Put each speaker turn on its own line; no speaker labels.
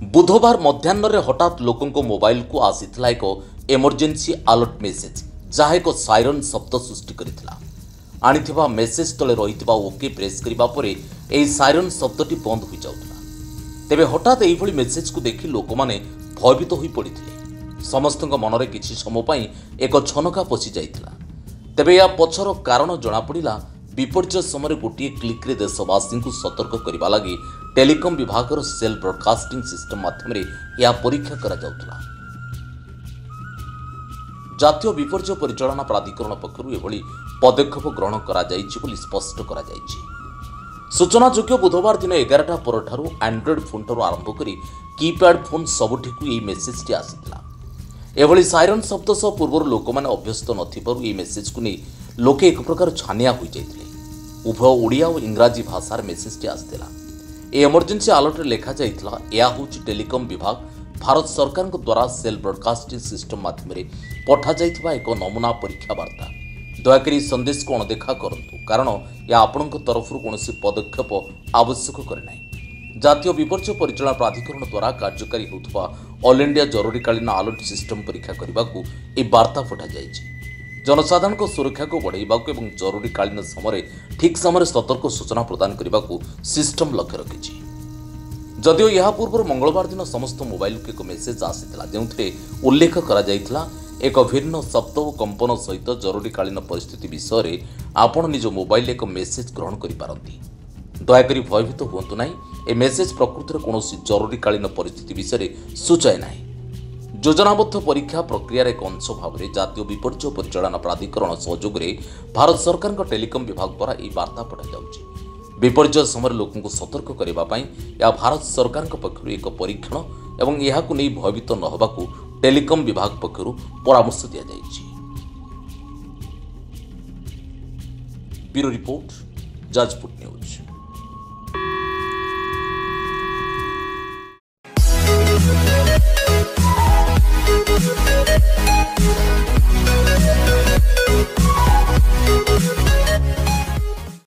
बुधवार मध्याह्न हठात लोकों मोबाइल को आसीथिला एक इमरजेंसी अलर्ट मेसेज जहाँ एक साइरन शब्द सृष्टि करथिला। आनिथिबा मेसेज तले रहिथिबा ओके प्रेस करिबा परे एही साइरन शब्दटी बंद हो जाउथला। तेबे हठात एही भली मेसेज को देखि लोकमाने भयभीत होई पड़िथिले। समस्तଙ୍କ मनरे किछि समय पई एक छनका पसि जाइथिला। तेबे या पछर कारण जणा पड़िला विपर्य समय गोटे क्लिक रे देशवासी को सतर्क करने लगी टेलीकॉम विभाग सेल ब्रॉडकास्टिंग सिस्टम माध्यम यह परीक्षा करा जाउथला। जातीय विपर्य परिचालना प्राधिकरण पक्षरु एभली पदक्षेप ग्रहण करा जाइछि बोली स्पष्ट करा जाइछि। सूचनायोग्य बुधवार दिन 11टा परठारु एंड्रॉइड फोन ठारु आरंभ करी कीपैड फोन सबुठिकु एही मेसेजटी आसिथिला। एभली साइरन शब्द सह पूर्व लोक मैंने अभ्यस्त नथिबारु एही मेसेज को नहीं लोके एक प्रकार छानिया हो जाइथिले। उभय ओडिया और इंग्राजी भाषार मेसेजटी आसिथिला। ए इमरजेंसी अलर्ट रे लिखा जाइथिला या होछि टेलीकॉम विभाग भारत सरकार द्वारा सेल ब्रॉडकास्टिंग सिस्टम माध्यम पठा जाइथिबा एक नमूना परीक्षा वार्ता। दयाकरी संदेश को अणदेखा करंतु कारण या आपणक तरफरु कोनोसी पदक्षेप आवश्यक करे नाही। जातीय विपर्य परिचालन प्राधिकरण द्वारा कार्यकारी होउथबा ऑल इंडिया जरूरीकालीन अलर्ट सिस्टम परीक्षा करबाकू ए वार्ता पठा जाइछि। जनसाधारण को सुरक्षा को बढ़ाइबाकू एवं जरूरीकालीन समय ठीक समय सतर्क सूचना प्रदान करने सिस्टम लक्ष्य रखिछि। जदिओ यह पूर्व मंगलवार दिन समस्त मोबाइल को एक मेसेज आसीथिला जेउथिरे उल्लेख करा जाइथिला एक भिन्न शब्द और कंपन सहित जरूरीकालीन परिस्थिति विषय रे आपण निज मोबाइल एक मेसेज ग्रहण करि पारंती। दयाकरी भयभीत हुअंतु नाही। ए मेसेज प्रकृतिर कोनोसी जरूरीकालीन परिस्थिति विषय रे सूचाए नाही। योजनाबद्ध परीक्षा प्रक्रिया एक अंश भाव में जातीय विपर्य परिचालन प्राधिकरण सहयोग में भारत सरकार टेलीकॉम विभाग द्वारा यह वार्ता पठा जाउछि। विपर्य समय लोकों सतर्क करने या भारत सरकार पक्षर एक परीक्षण एवं यह भयभीत न होबाकू टेलीकॉम विभाग पक्षर परामर्श दि जाइछि। Bureau report Jajpur news.